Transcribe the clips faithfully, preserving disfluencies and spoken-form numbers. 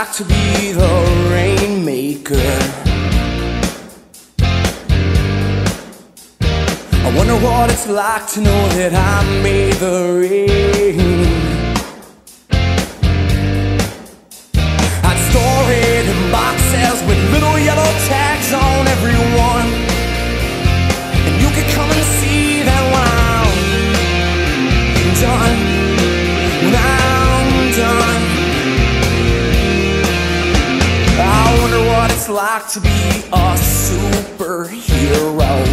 like to be the rainmaker. I wonder what it's like to know that I made the rain. I'd store it in boxes with little yellow tags on every one, and you could come and see that when I'm done, when I'm done. I wonder what it's like to be a superhero.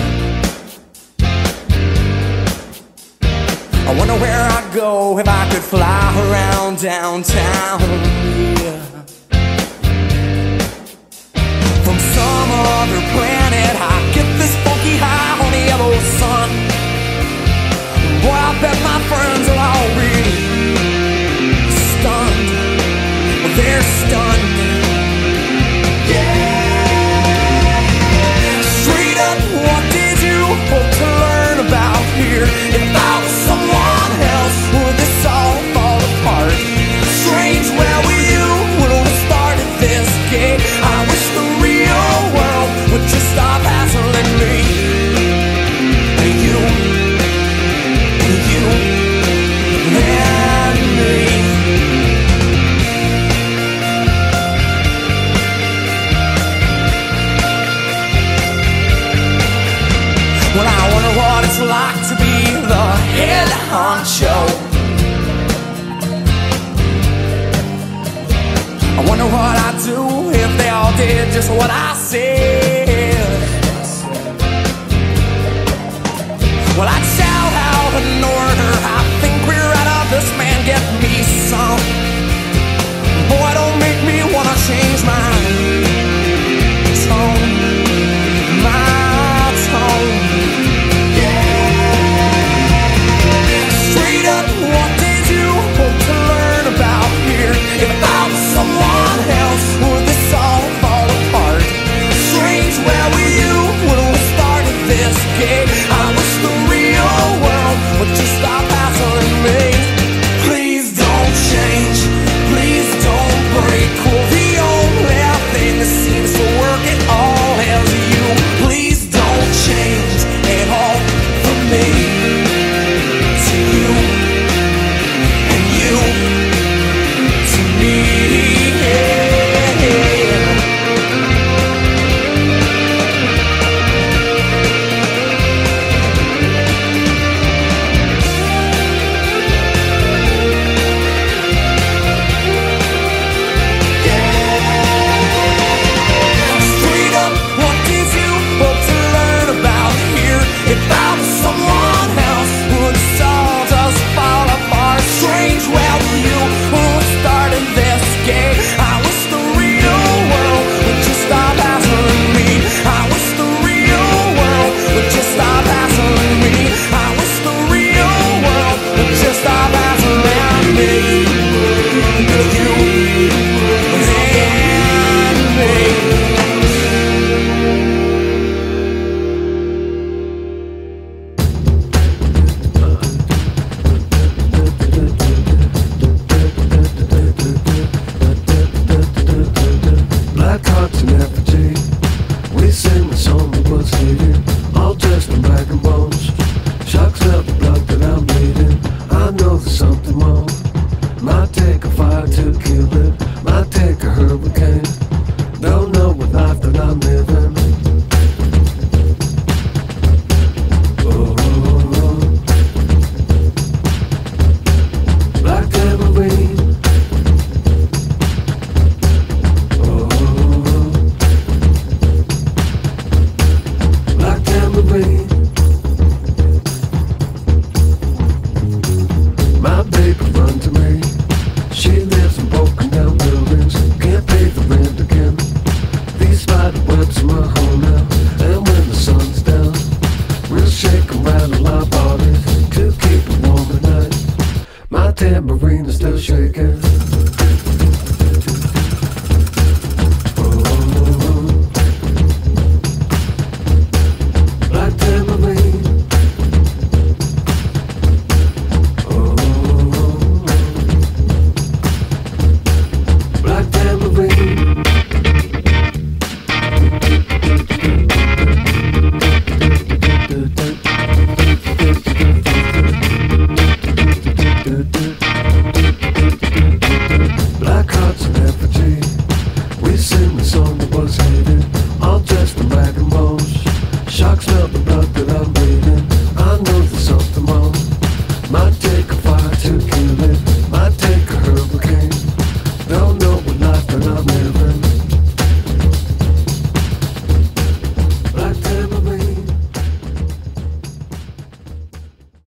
I wonder where I'd go if I could fly around downtown, yeah. From some other planet I get this funky high on the yellow sun. Boy, I bet my friends are already stunned. Well, they're stunned. Yeah. Straight up, what did you hope to learn about here? If I was someone else, would this all fall apart? Strange, where were you when we started this game? I wish the real world would just stop hassling me. And you, and you, and me. Well, I wonder what it's like to be the head honcho. I wonder what I'd do if they all did just what I said. Well, I'd shout out an order. I think we're out of this, man, get me some. Boy, don't make me wanna change my tone, my tone. What did you hope to learn about here? If I was someone else, would this all fall apart? Strange, where were you when we started this game? I wish the real world would just stop hassling me. Please don't change, please don't break. Well, the only thing that seems to work at all is you. Please don't change at all for me. Tambourine is still shaking.